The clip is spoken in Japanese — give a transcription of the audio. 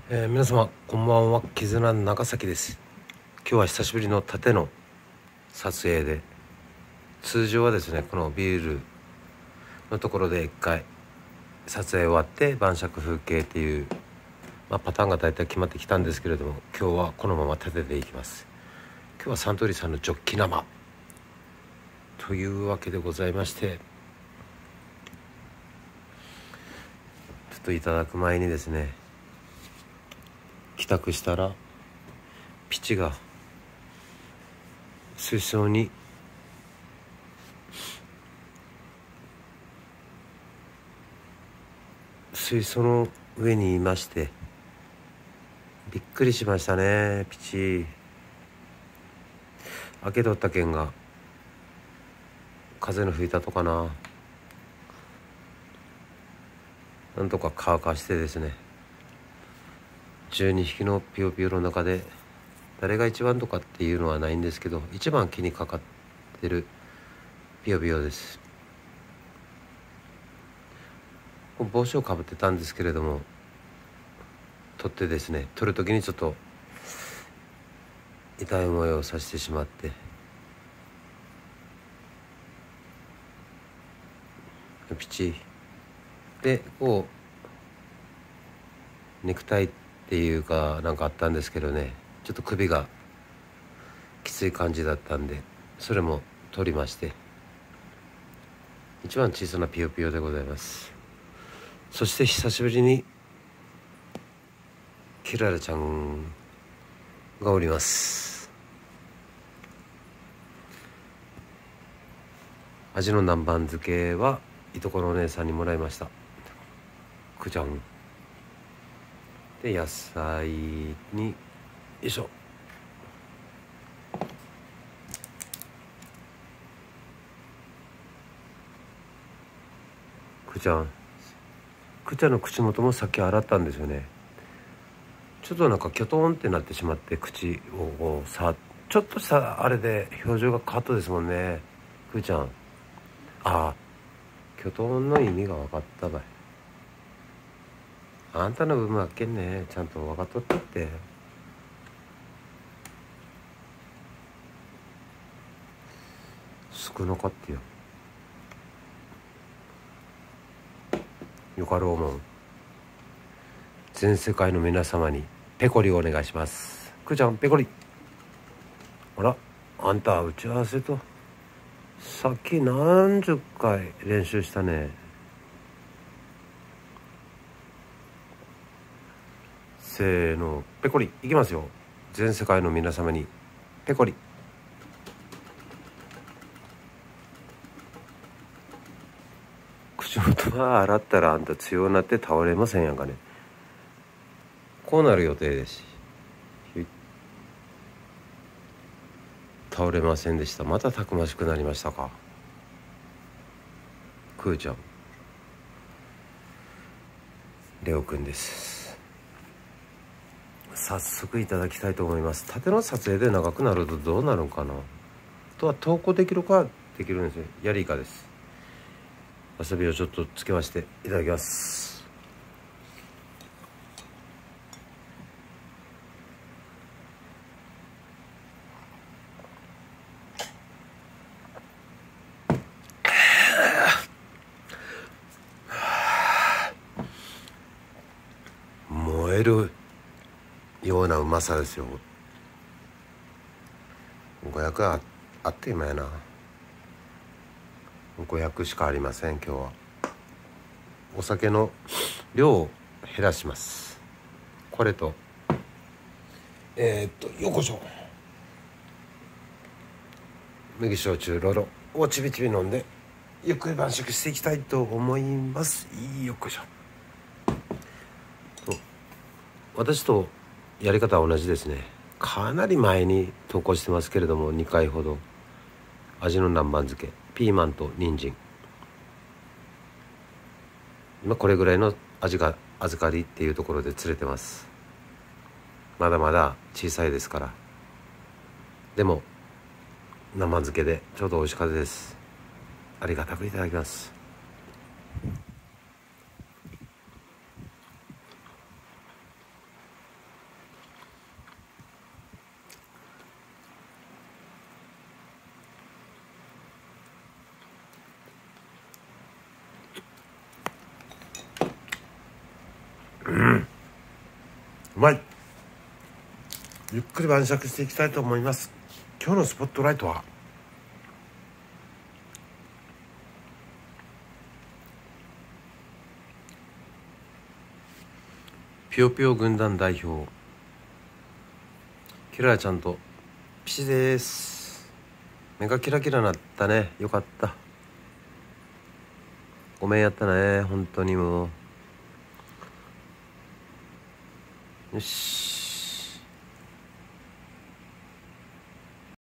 皆様こんばんは。絆長崎です。今日は久しぶりの縦の撮影で、通常はですねこのビールのところで一回撮影終わって晩酌風景っていう、パターンが大体決まってきたんですけれども、今日はこのまま縦でいきます。今日はサントリーさんのジョッキ生というわけでございまして、ちょっといただく前にですね、帰宅したらピチが水槽に水槽の上にいまして、びっくりしましたね。ピチ開けとったけんが風の吹いたとかな、なんとか乾かしてですね、12匹のピヨピヨの中で誰が一番とかっていうのはないんですけど、一番気にかかってるピヨピヨです。帽子をかぶってたんですけれども、取ってですね、取る時にちょっと痛い思いをさせてしまって、ピチでこうネクタイっていうかなんかあったんですけどね、ちょっと首がきつい感じだったんで、それも取りまして、一番小さなピヨピヨでございます。そして久しぶりにキララちゃんがおります。味の南蛮漬けはいとこのお姉さんにもらいました。くじゃんで、野菜によいしょ、くちゃんの口元もさっき洗ったんですよね。ちょっとなんかキョトンってなってしまって、口をこうさちょっとしたあれで表情がカットですもんね。くーちゃん、ああ、キョトンの意味が分かったばい。あんたの部分はっけんね、ちゃんと分かっとったって。少なかったよ。よかろうもん。全世界の皆様にペコリをお願いします。くーちゃんペコリ。あら、あんた打ち合わせとさっき何十回練習したね。せーの、ペコリいきますよ。全世界の皆様にペコリ。口元は洗ったらあんた強なって倒れませんやんかね。こうなる予定ですし、倒れませんでした。またたくましくなりましたか。くーちゃん、レオくんです。早速いただきたいと思います。縦の撮影で長くなるとどうなるのかな。あとは投稿できるかできるんですよ。ヤリイカです。わさびをちょっとつけましていただきます。燃えるようなうまさですよ。500あって今やな。500しかありません。今日はお酒の量を減らします。これとよこしょ、麦焼酎ロロをちびちび飲んでゆっくり晩酌していきたいと思います。よこしょ。私とやり方は同じですね。かなり前に投稿してますけれども、2回ほど味の南蛮漬け、ピーマンと人参、今これぐらいの味が預かりっていうところで釣れてます。まだまだ小さいですから。でも生漬けでちょうど美味しかったです。ありがたくいただきます。 うまい。ゆっくり晩酌していきたいと思います。今日のスポットライトはぴよぴよ軍団代表キララちゃんとピシです。目がキラキラなったね。よかった。ごめんやったね、本当にもう。よし。